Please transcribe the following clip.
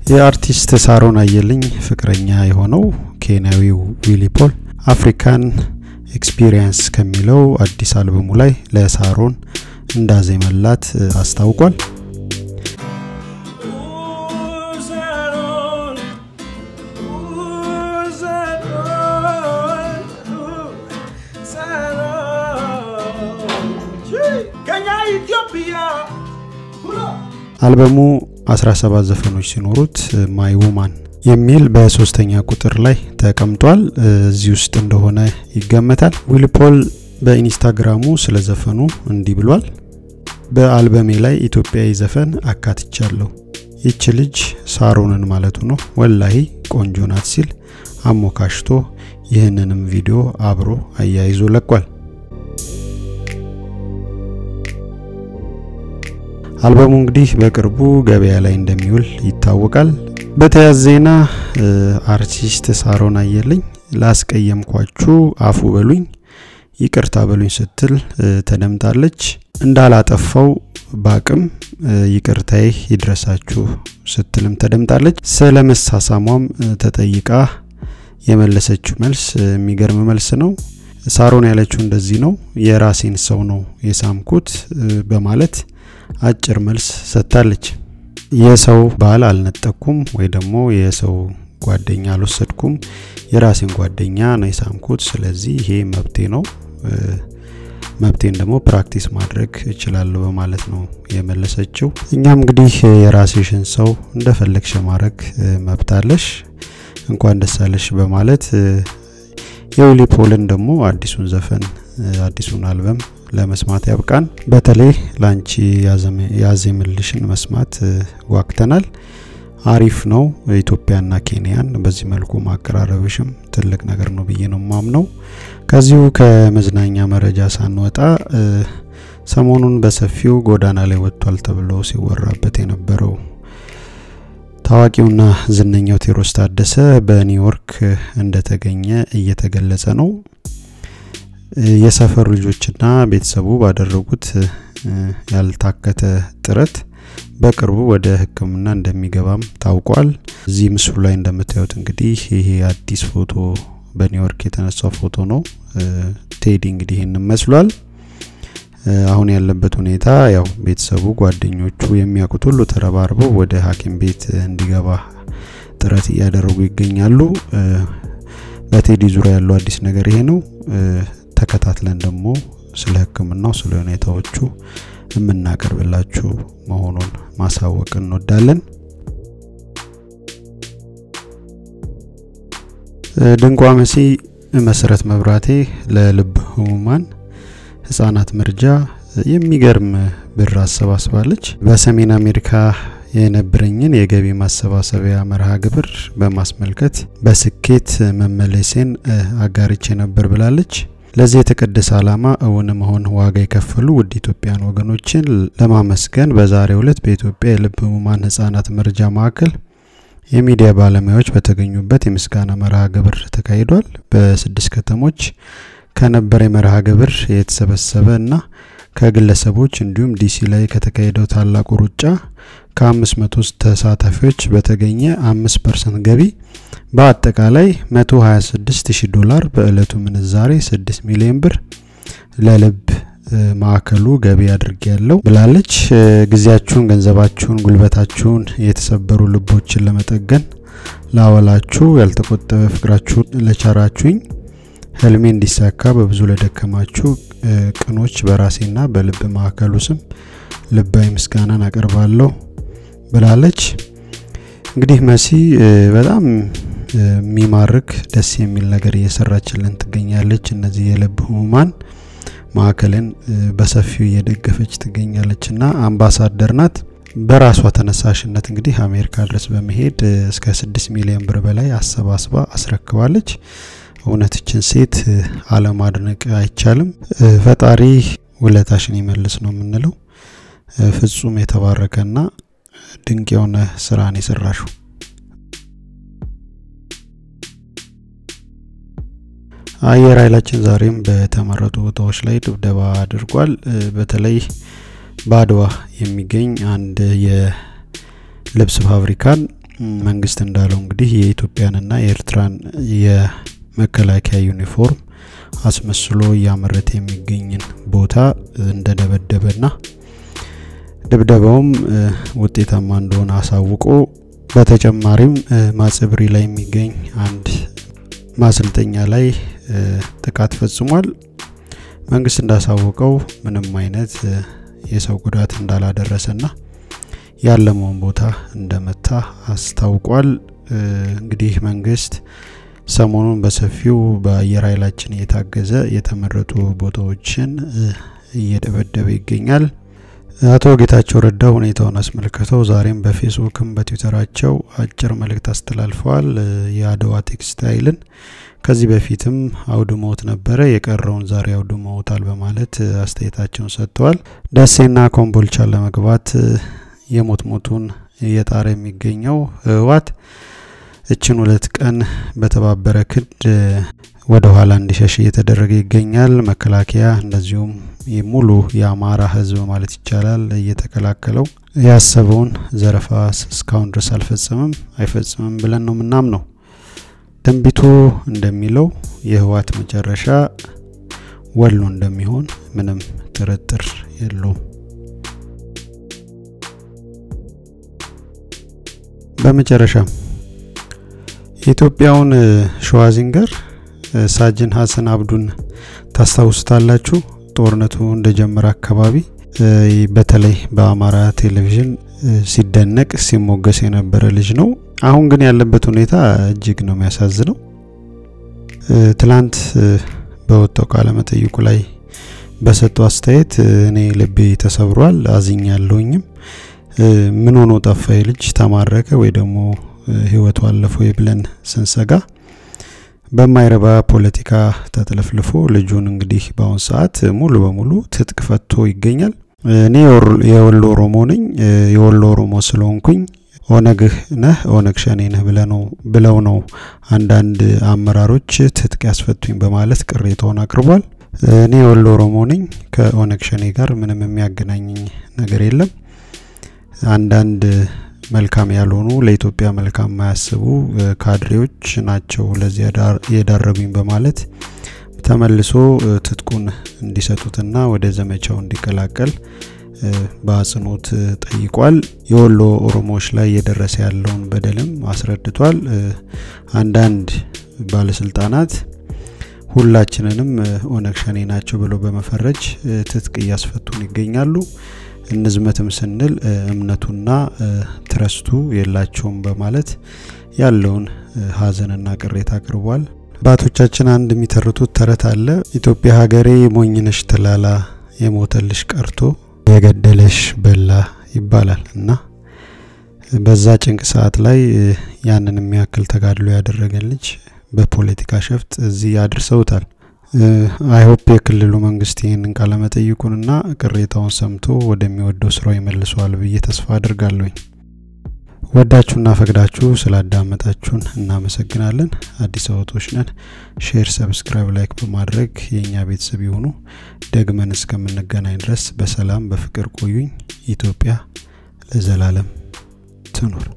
የአርቲስት ሳሮን አየልኝ ፍቅረኛ የሆነው ኬንያዊው ዊሊ ፖል አፍሪካን ኤክስፒሪያንስ ከሚለው አዲስ አልበሙ ላይ ለሳሮን እንዳዜመላት አስታውቋል። አልበሙ 17 ዘፈኖች ሲኖሩት ማይ ውማን የሚል በሶስተኛ ቁጥር ላይ ተቀምጧል። እዚህ ውስጥ እንደሆነ ይገመታል። ዊሊ ፖል በኢንስታግራሙ ስለ ዘፈኑ እንዲህ ብሏል። በአልበሜ ላይ ኢትዮጵያዊ ዘፈን አካትቻለሁ። ይህች ልጅ ሳሮንን ማለቱ ነው። ወላሂ ቆንጆ ናት ሲል አሞካሽቶ ይህንንም ቪዲዮ አብሮ አያይዞ ለቋል። አልበሙ እንግዲህ በቅርቡ ገበያ ላይ እንደሚውል ይታወቃል። በተያያዘ ዜና አርቲስት ሳሮን አየልኝ ላስቀየምኳችሁ አፉ በሉኝ ይቅርታ በሉኝ ስትል ተደምጣለች። እንዳላጠፋው ባቅም ይቅርታዬ ይድረሳችሁ ስትልም ተደምጣለች። ስለመሳሳሟም ተጠይቃ የመለሰችው መልስ የሚገርም መልስ ነው። ሳሮን ያለችው እንደዚህ ነው። የራሴን ሰው ነው የሳምኩት በማለት አጭር መልስ ሰጥታለች። የሰው ባል አልነጠኩም ወይ ደግሞ የሰው ጓደኛ አልወሰድኩም፣ የራሴን ጓደኛ ነው የሳምኩት። ስለዚህ ይሄ መብቴ ነው፣ መብቴን ደግሞ ፕራክቲስ ማድረግ እችላለሁ በማለት ነው የመለሰችው። እኛም እንግዲህ የራስሽን ሰው እንደፈለግሽ ማድረግ መብታለሽ፣ እንኳን ደስ አለሽ በማለት የዊሊ ፖልን ደግሞ አዲሱን ዘፈን አዲሱን አልበም ለመስማት ያብቃን። በተለይ ላንቺ ያዜምልሽን መስማት ጓግተናል። አሪፍ ነው። ኢትዮጵያና ኬንያን በዚህ መልኩ ማቀራረብሽም ትልቅ ነገር ነው ብዬ ነው ማምነው። ከዚሁ ከመዝናኛ መረጃ ሳንወጣ ሰሞኑን በሰፊው ጎዳና ላይ ወጥቷል ተብሎ ሲወራበት የነበረው ታዋቂውና ዝነኛው ቴዎድሮስ ታደሰ በኒውዮርክ እንደተገኘ እየተገለጸ ነው። የሰፈር ልጆችና ቤተሰቡ ባደረጉት ያልታከተ ጥረት በቅርቡ ወደ ሕክምና እንደሚገባም ታውቋል። እዚህ ምስሉ ላይ እንደምታዩት እንግዲህ ይሄ አዲስ ፎቶ በኒውዮርክ የተነሳው ፎቶ ነው። ቴዲ እንግዲህ እንመስሏል። አሁን ያለበት ሁኔታ ያው ቤተሰቡ ጓደኞቹ የሚያውቁት ሁሉ ተረባርበው ወደ ሐኪም ቤት እንዲገባ ጥረት ያደረጉ ይገኛሉ። በቴዲ ዙሪያ ያለው አዲስ ነገር ይሄ ነው። ተከታትለን ደግሞ ስለ ህክምናው ስለ ሁኔታዎቹ እናቀርብላችሁ መሆኑን ማሳወቅ እንወዳለን። ድንቋ መሲ መሰረት መብራቴ ለልብ ህሙማን ህፃናት መርጃ የሚገርም ብር አሰባስባለች። በሰሜን አሜሪካ የነበረኝን የገቢ ማሰባሰቢያ መርሃ ግብር በማስመልከት በስኬት መመለሴን አጋርቼ ነበር ብላለች። ለዚህ የተቀደሰ ዓላማ እውን መሆን ዋጋ የከፈሉ ውድ ኢትዮጵያን ወገኖችን ለማመስገን በዛሬው ዕለት በኢትዮጵያ የልብ ህሙማን ህፃናት መርጃ ማዕከል የሚዲያ ባለሙያዎች በተገኙበት የምስጋና መርሃ ግብር ተካሂዷል። በ6 ከተሞች ከነበረ መርሃ ግብር የተሰበሰበና ከግለሰቦች እንዲሁም ዲሲ ላይ ከተካሄደው ታላቁ ሩጫ ከ500 ተሳታፊዎች በተገኘ 5% ገቢ በአጠቃላይ $126,000 በእለቱ ምንዛሬ 6 ሚሊዮን ብር ለልብ ማዕከሉ ገቢ አድርጌያለሁ ብላለች። ጊዜያችሁን፣ ገንዘባችሁን፣ ጉልበታችሁን የተሰበሩ ልቦችን ለመጠገን ላወላችሁ ያልተቆጠበ ፍቅራችሁን ለቻራችሁኝ ህልሜ እንዲሳካ በብዙ ለደከማችሁ ቅኖች በራሴና በልብ ማዕከሉ ስም ልባዊ ምስጋናን አቀርባለሁ ብላለች። እንግዲህ መሲ በጣም የሚማርክ ደስ የሚል ነገር እየሰራችልን ትገኛለች። እነዚህ የልብ ህሙማን ማዕከልን በሰፊው እየደገፈች ትገኛለችና አምባሳደር ናት። በራሷ ተነሳሽነት እንግዲህ አሜሪካ ድረስ በመሄድ እስከ 6 ሚሊዮን ብር በላይ አሰባስባ አስረክባለች። እውነትችን ሴት አለማድነቅ አይቻልም። ፈጣሪ ውለታሽን ይመልስ ነው የምንለው። ፍጹም የተባረከና ድንቅ የሆነ ስራን ይሰራሹ። አየር ኃይላችን ዛሬም በተመረጡ ቦታዎች ላይ ድብደባ አድርጓል። በተለይ ባድዋ የሚገኝ አንድ የልብስ ፋብሪካን መንግስት እንዳለው እንግዲህ የኢትዮጵያንና የኤርትራን የመከላከያ ዩኒፎርም አስመስሎ ያመረተ የሚገኝን ቦታ እንደደበደበና ድብደባውም ውጤታማ እንደሆነ አሳውቆ በተጨማሪም ማጽብሪ ላይ የሚገኝ አንድ ማሰልጠኛ ላይ ጥቃት ፈጽሟል። መንግስት እንዳሳወቀው ምንም አይነት የሰው ጉዳት እንዳላደረሰና ያለመውን ቦታ እንደመታ አስታውቋል። እንግዲህ መንግስት ሰሞኑን በሰፊው በአየር ኃይላችን እየታገዘ የተመረጡ ቦታዎችን እየደበደበ ይገኛል። አቶ ጌታቸው ረዳ ሁኔታውን አስመልክተው ዛሬም በፌስቡክም በትዊተራቸው አጭር መልእክት አስተላልፈዋል። የአድዋ ቴክስታይልን ከዚህ በፊትም አውድመውት ነበር የቀረውን ዛሬ አውድመውታል በማለት አስተያየታቸውን ሰጥተዋል። ደሴና ኮምቦልቻ ለመግባት የሞትሞቱን የጣረ የሚገኘው ህዋት እችን 2 ቀን በተባበረ ክድ ወደ ኋላ እንዲሸሽ እየተደረገ ይገኛል። መከላከያ እንደዚሁም ሙሉ የአማራ ህዝብ ማለት ይቻላል እየተከላከለው ያሰበውን ዘረፋ እስካሁን ድረስ አይፈጽምም ብለን ነው ምናምነው። ትንቢቱ እንደሚለው የህዋት መጨረሻ ወሎ እንደሚሆን ምንም ጥርጥር የለውም። በመጨረሻም ኢትዮጵያውን ሸዋዚንገር ሳጅን ሐሰን አብዱን ታስታውሱታላችሁ? ጦርነቱ እንደጀመረ አካባቢ በተለይ በአማራ ቴሌቪዥን ሲደነቅ ሲሞገስ የነበረ ልጅ ነው። አሁን ግን ያለበት ሁኔታ እጅግ ነው የሚያሳዝነው። ትላንት በወጣው ቃለ መጠይቁ ላይ በሰጠው አስተያየት እኔ ልቤ ተሰብሯል፣ አዝኛለሁኝም። ምን ሆኖ ጠፋ ልጅ ተማረከ ወይ ደግሞ ህይወቱ አለፈ ብለን ስንሰጋ በማይረባ ፖለቲካ ተጥለፍልፎ ልጁን እንግዲህ ባውን ሰዓት ሙሉ በሙሉ ትጥቅ ፈቶ ይገኛል። እኔ የወሎ ኦሮሞ ነኝ፣ የወሎ ኦሮሞ ስለሆንኩኝ ኦነግ ነህ ኦነግ ሸኔ ነህ ብለው ነው አንዳንድ አመራሮች ትጥቅ ያስፈቱኝ በማለት ቅሬታውን አቅርቧል። እኔ የወሎ ኦሮሞ ነኝ፣ ከኦነግ ሸኔ ጋር ምንም የሚያገናኘኝ ነገር የለም። አንዳንድ መልካም ያልሆኑ ለኢትዮጵያ መልካም ማያስቡ ካድሬዎች ናቸው ለዚህ የዳረጉኝ በማለት ተመልሶ ትጥቁን እንዲሰጡትና ወደ ዘመቻው እንዲቀላቀል በአጽኖት ጠይቋል። የወሎ ኦሮሞዎች ላይ የደረሰ ያለውን በደልም አስረድቷል። አንዳንድ ባለስልጣናት ሁላችንንም ኦነግ ሸኔ ናቸው ብለው በመፈረጅ ትጥቅ ያስፈቱን ይገኛሉ። እንዝመትም ስንል እምነቱና ትረስቱ የላቸውም በማለት ያለውን ሀዘንና ቅሬታ አቅርቧል። ባቶቻችን አንድ የሚተርቱት ተረት አለ። ኢትዮጵያ ሀገሬ ሞኝነሽ ተላላ የሞተልሽ ቀርቶ የገደለሽ በላ ይባላል እና በዛ ጭንቅ ሰዓት ላይ ያንን የሚያክል ተጋድሎ ያደረገን ልጅ በፖለቲካ ሸፍጥ እዚህ ያድርሰውታል። I hope የክልሉ መንግስት ይሄንን ቃለ መጠይቁንና ቅሬታውን ሰምቶ ወደሚወደው ስራው ይመልሰዋል ብዬ ተስፋ አድርጋለሁ። ወዳችሁና ፈቅዳችሁ ስላዳመጣችሁን እናመሰግናለን። አዲስ አበቦች ነን። ሼር፣ ሰብስክራይብ፣ ላይክ በማድረግ የኛ ቤተሰብ ይሁኑ። ደግመን እስከምንገናኝ ድረስ በሰላም በፍቅር ቆዩኝ። ኢትዮጵያ ለዘላለም ትኑር።